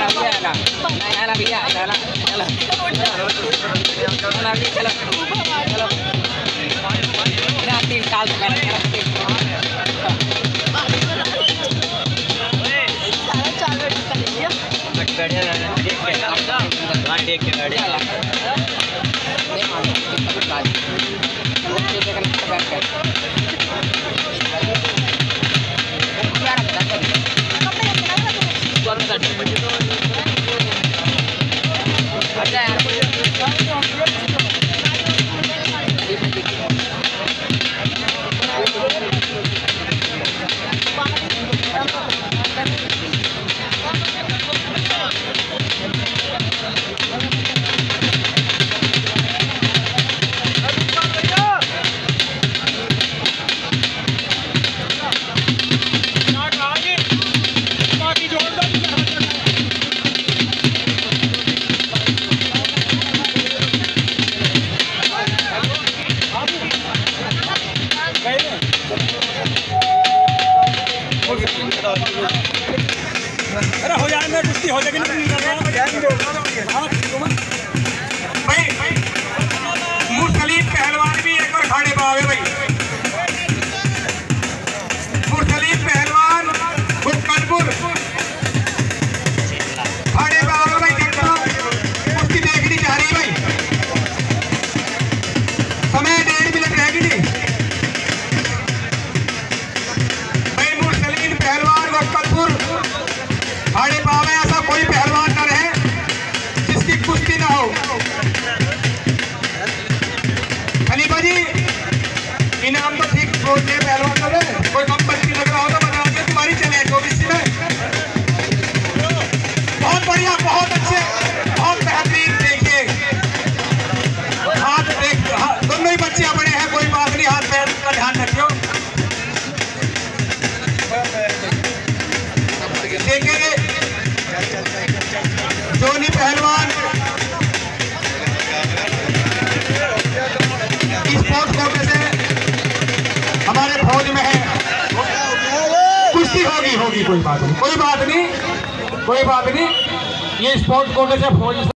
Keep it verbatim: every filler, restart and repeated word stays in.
तीन साल से मैंने अरे हो जाएगा कुश्ती हो जाएगी भाई। मुरसलीम पहलवान भी एक बार खाड़े पावे भाई। मुरसलीम पहलवान बुकनपुर खाड़े पावे भाई। जनता कुश्ती देखनी चाह रही भाई। समय डेढ़ मिनट रहेगी नहीं भाई। मुरसलीम पहलवान बुकनपुर खाड़े पावे। ऐसा कोई पहलवान न रहे जिसकी कुश्ती ना हो। खलीफा जी इनाम तो ठीक बोलते हैं पहलवान को। कोई कंपनी लग रहा हो तो बता दे तुम्हारी चले चौबीस में। बहुत बढ़िया, बहुत अच्छे, बहुत बेहतरीन। देखिए हाथ देख, दोनों ही बच्चे बड़े हैं, कोई बात नहीं। हाथ पैर का ध्यान रखियो। देखेंगे जोनी पहलवान स्पोर्ट्स कोटे से हमारे फौज में है। कुश्ती होगी होगी कोई बात नहीं, कोई बात नहीं, कोई बात नहीं। ये स्पोर्ट्स कोटे से फौज